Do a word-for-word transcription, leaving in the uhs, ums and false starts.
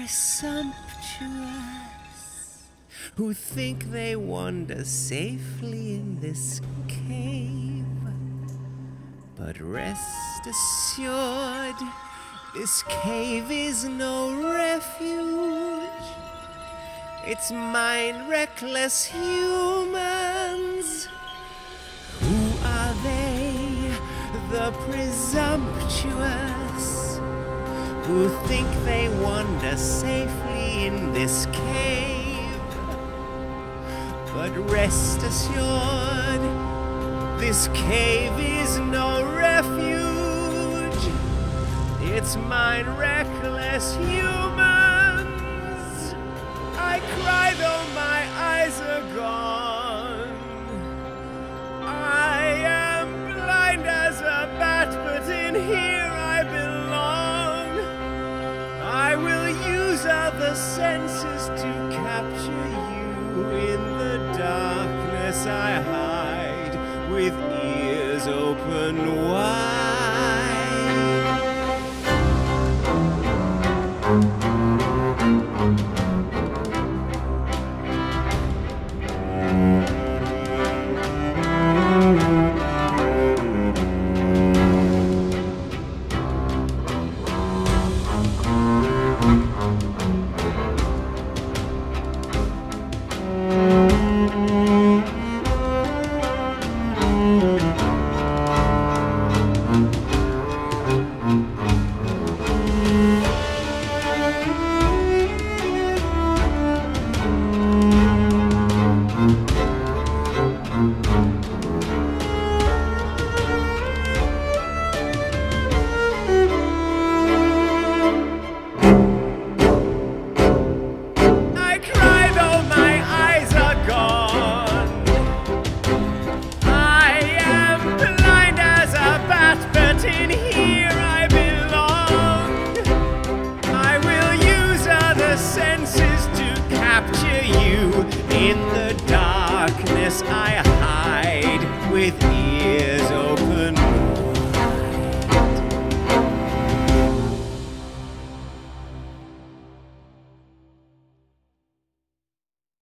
presumptuous, who think they wander safely in this cave. But rest assured, this cave is no refuge. It's mine, reckless humans. Who are they, the presumptuous, who think they wander safely in this cave? But rest assured, this cave is no refuge. It's mine, reckless humans. I cry though my eyes are gone. I am blind as a bat, but in here I belong. I will use other senses to capture you. In the darkness I hide, with ears open wide. In the darkness I hide, with ears